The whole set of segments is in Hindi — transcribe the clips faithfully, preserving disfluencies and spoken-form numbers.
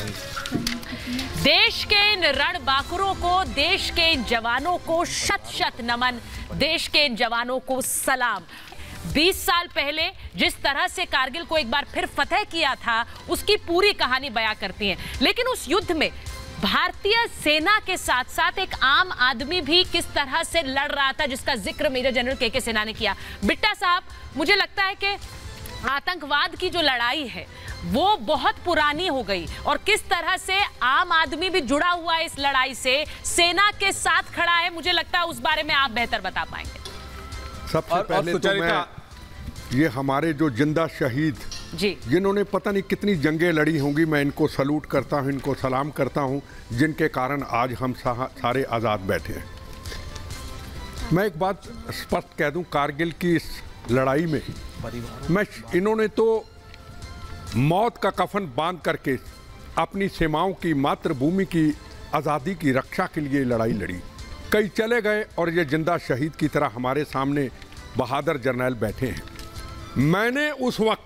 देश के इन रणबांकुरों को, देश के इन जवानों को शत शत नमन, देश के इन जवानों को सलाम। बीस साल पहले जिस तरह से कारगिल को एक बार फिर फतेह किया था, उसकी पूरी कहानी बयां करती हैं। लेकिन उस युद्ध में भारतीय सेना के साथ साथ एक आम आदमी भी किस तरह से लड़ रहा था, जिसका जिक्र मेजर जनरल के के सिन्हा ने किया। बिट्टा साहब, मुझे लगता है कि आतंकवाद की जो लड़ाई है वो बहुत पुरानी हो गई, और किस तरह से आम आदमी भी जुड़ा हुआ है इस लड़ाई से, सेना के साथ खड़ा है, मुझे लगता है उस बारे में आप बेहतर बता पाएंगे। सबसे और, पहले और तो मैं ये हमारे जो जिंदा शहीद जी, जिन्होंने पता नहीं कितनी जंगें लड़ी होंगी, मैं इनको सलूट करता हूं, इनको सलाम करता हूं, जिनके कारण आज हम सारे आज़ाद बैठे हैं। मैं एक बात स्पष्ट कह दूं, कारगिल की इस लड़ाई में मैं इन्होंने तो मौत का कफन बांध करके अपनी सीमाओं की, मातृभूमि की आज़ादी की रक्षा के लिए लड़ाई लड़ी। कई चले गए और ये जिंदा शहीद की तरह हमारे सामने बहादुर जर्नैल बैठे हैं। मैंने उस वक्त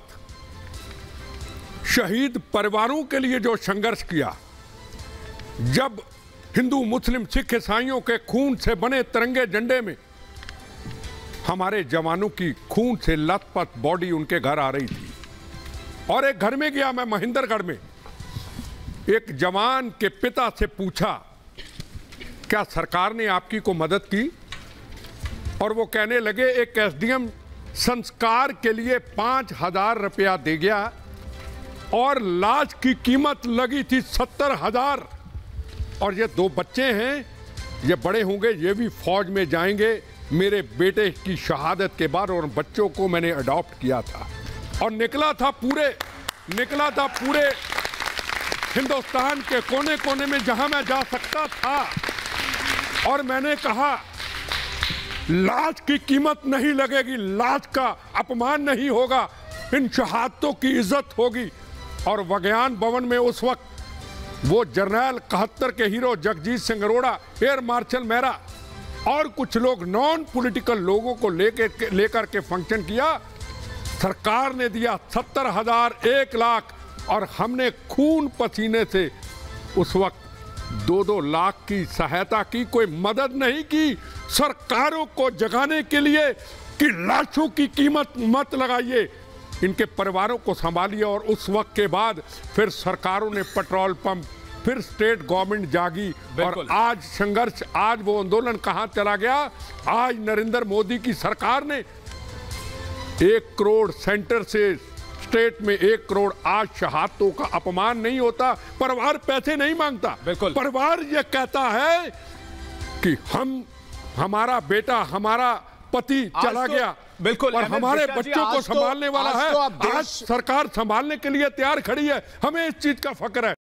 शहीद परिवारों के लिए जो संघर्ष किया, जब हिंदू, मुस्लिम, सिख, ईसाइयों के खून से बने तिरंगे झंडे में हमारे जवानों की खून से लथपथ बॉडी उनके घर आ रही थी, और एक घर में गया मैं महेंद्रगढ़ में, एक जवान के पिता से पूछा क्या सरकार ने आपकी को मदद की, और वो कहने लगे एक एसडीएम संस्कार के लिए पांच हजार रुपया दे गया और लाश की कीमत लगी थी सत्तर हजार, और ये दो बच्चे हैं, ये बड़े होंगे, ये भी फौज में जाएंगे मेरे बेटे की शहादत के बाद, और बच्चों को मैंने अडॉप्ट किया था, और निकला था पूरे निकला था पूरे हिंदुस्तान के कोने कोने में जहां मैं जा सकता था, और मैंने कहा लाश की कीमत नहीं लगेगी, लाश का अपमान नहीं होगा, इन शहादतों की इज्जत होगी। और विज्ञान भवन में उस वक्त वो जर्नैल इकहत्तर के hero Jagjit Singh Arora, air marshal Mehra और कुछ लोग नॉन पॉलिटिकल लोगों को लेकर लेकर के फंक्शन किया। सरकार ने दिया सत्तर हजार, एक लाख, और हमने खून पसीने से उस वक्त दो दो लाख की सहायता की। कोई मदद नहीं की सरकारों को जगाने के लिए कि लाशों की कीमत मत लगाइए, इनके परिवारों को संभालिए। और उस वक्त के बाद फिर सरकारों ने पेट्रोल पंप, फिर स्टेट गवर्नमेंट जागी, और आज संघर्ष, आज वो आंदोलन कहां चला गया। आज नरेंद्र मोदी की सरकार ने एक करोड़ सेंटर से स्टेट में एक करोड़, आज शहादतों का अपमान नहीं होता, परिवार पैसे नहीं मांगता, परिवार ये कहता है कि हम, हमारा बेटा, हमारा पति चला तो, गया, बिल्कुल, और हमारे बच्चों को संभालने वाला है। आज सरकार संभालने के लिए तैयार खड़ी है, हमें इस चीज का फक्र है।